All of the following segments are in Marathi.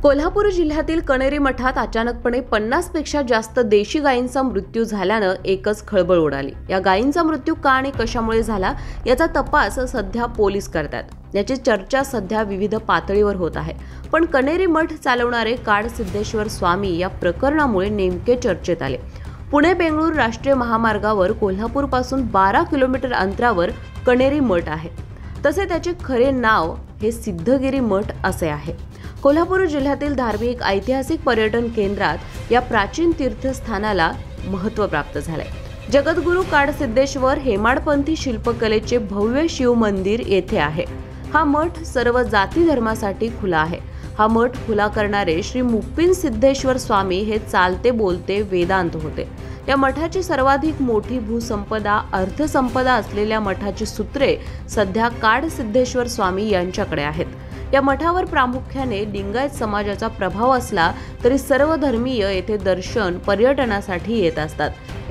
कोल्हापूर जिल्ह्यातील कणेरी मठात अचानकपणे 50 पेक्षा जास्त देशी गायींचा मृत्यू झाल्यानं एकच खळबळ उडाली। या गायींचा मृत्यू का आणि कशामुळे झाला याचा तपास सध्या पोलीस करतात। याची चर्चा सध्या विविध पातळीवर होत आहे। पण कणेरी मठ चालवणारे काडसिद्धेश्वर स्वामी या प्रकरणामुळे नेमके चर्चेत आले। पुणे-बेंगळूर राष्ट्रीय महामार्गावर कोल्हापूर पासून 12 किलोमीटर अंतरावर कणेरी मठ आहे। तसे त्याचे खरे नाव हे सिद्धगिरी मठ असे आहे। कोल्हापूर जिल्ह्यातील धार्मिक ऐतिहासिक पर्यटन केंद्रात या प्राचीन तीर्थस्थानाला महत्त्व प्राप्त झाले। जगद्गुरू काडसिद्धेश्वर हेमाडपंथी शिल्पकलेचे भव्य शिव मंदिर येथे आहे। हा मठ सर्व जाती धर्मासाठी खुला आहे। हा मठ खुला करणारे श्री मुप्पीन सिद्धेश्वर स्वामी हे चालते बोलते वेदांत होते। या मठाची सर्वाधिक मोठी भूसंपदा अर्थसंपदा असलेल्या मठाची सूत्रे सध्या काडसिद्धेश्वर स्वामी यांच्याकडे आहेत। या मठावर प्रामुख्याने लिंगायत समाजाचा प्रभाव असला तरी सर्व धर्मीय येथे दर्शन पर्यटनासाठी येत असतात।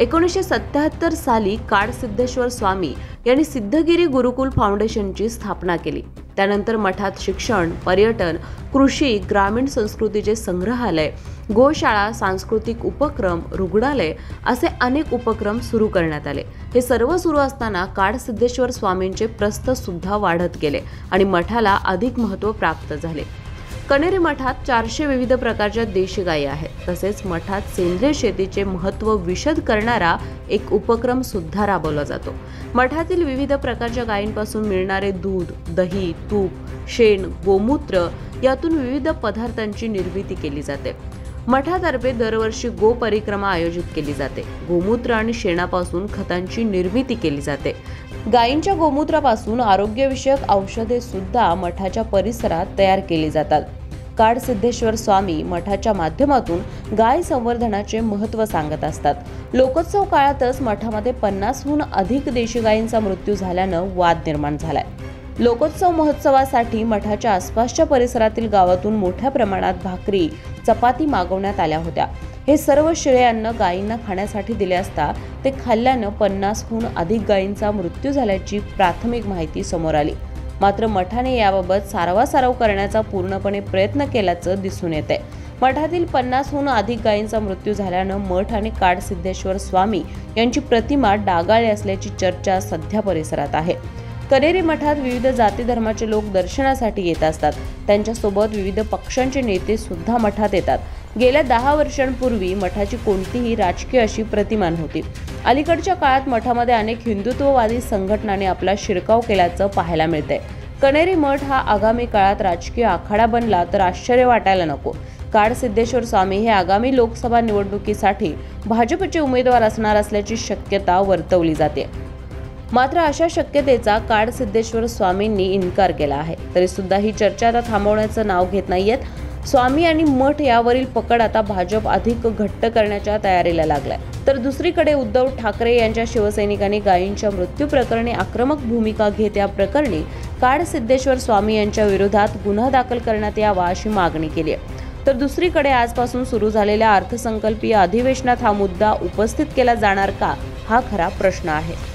1977 साली काडसिद्धेश्वर स्वामी यांनी सिद्धगिरी गुरुकुल फाउंडेशनची स्थापना केली। त्यानंतर मठात शिक्षण, पर्यटन, कृषी, ग्रामीण संस्कृतीचे संग्रहालय, गोशाळा, सांस्कृतिक उपक्रम, रुग्णालय असे अनेक उपक्रम सुरू करण्यात आले। हे सर्व सुरू असताना काडसिद्धेश्वर स्वामींचे प्रस्थ सुद्धा वाढत गेले आणि मठाला अधिक महत्त्व प्राप्त झाले। कणेरी मठात 400 विविध प्रकारच्या देशी गायी आहेत। तसेच मठात सेंद्रिय शेतीचे महत्त्व विशद करणारा एक उपक्रम सुद्धा राबवला जातो। मठातील विविध प्रकारच्या गायींपासून मिळणारे दूध, दही, तूप, शेण, गोमूत्र यातून विविध पदार्थांची निर्मिती केली जाते। मठातर्फे दरवर्षी गो परिक्रमा आयोजित केली जाते। गोमूत्र आणि शेणापासून खतांची निर्मिती केली जाते। गायींच्या गोमूत्रापासून आरोग्यविषयक औषधे सुद्धा मठाच्या परिसरात तयार केली जातात। काडसिद्धेश्वर स्वामी मठाच्या माध्यमातून गाय संवर्धनाचे महत्त्व सांगत असतात। लोकोत्सव काळातच मठामध्ये 50हून अधिक देशी गायींचा मृत्यू झाल्यानं वाद निर्माण झालाय। लोकोत्सव महोत्सवासाठी मठाच्या आसपासच्या परिसरातील गावातून मोठ्या प्रमाणात भाकरी, चपाती मागवण्यात आल्या होत्या। हे सर्व शिळे अन्न गायींना खाण्यासाठी दिले असता ते खाल्ल्यानं 50हून अधिक गायींचा मृत्यू झाल्याची प्राथमिक माहिती समोर आली। मात्र मठाने याबाबत सारवासारव करण्याचा पूर्णपणे प्रयत्न केल्याचं दिसून येते। मठातील 50हून अधिक गायींचा मृत्यू झाल्यानं मठ आणि काडसिद्धेश्वर स्वामी यांची प्रतिमा डागाळली असल्याची चर्चा सध्या परिसरात आहे। कणेरी मठात विविध जाती धर्माचे लोक दर्शनासाठी येत असतात। त्यांच्यासोबत विविध पक्षांचे नेते सुद्धा मठात येतात। गेल्या 10 वर्षांपूर्वी मठाची कोणतीही राजकीय अशी प्रतिमा नव्हती। अलीकडच्या काळात मठामध्ये अनेक हिंदुत्ववादी संघटनांनी आपला शिरकाव केल्याचं पाहायला मिळतंय। कणेरी मठ हा आगामी काळात राजकीय आखाडा बनला तर आश्चर्य वाटायला नको। काडसिद्धेश्वर स्वामी हे आगामी लोकसभा निवडणुकीसाठी भाजपचे उमेदवार असणार असल्याची शक्यता वर्तवली जाते। मात्र अशा शक्यतेचा काडसिद्धेश्वर स्वामींनी इन्कार केला आहे। तरी सुद्धा ही चर्चा आता थांबवण्याचं नाव घेत नाहीयेत। स्वामी आणि मठ यावरील पकड आता भाजप अधिक घट्ट करण्याच्या तयारीला लागलाय। तर दुसरीकडे उद्धव ठाकरे यांच्या शिवसैनिकांनी गायींच्या मृत्यू प्रकरणी आक्रमक भूमिका घेत या प्रकरणी काडसिद्धेश्वर स्वामी यांच्या विरोधात गुन्हा दाखल करण्यात यावा अशी मागणी केली आहे। तर दुसरीकडे आजपासून सुरू झालेल्या अर्थसंकल्पीय अधिवेशनात हा मुद्दा उपस्थित केला जाणार का, हा खरा प्रश्न आहे।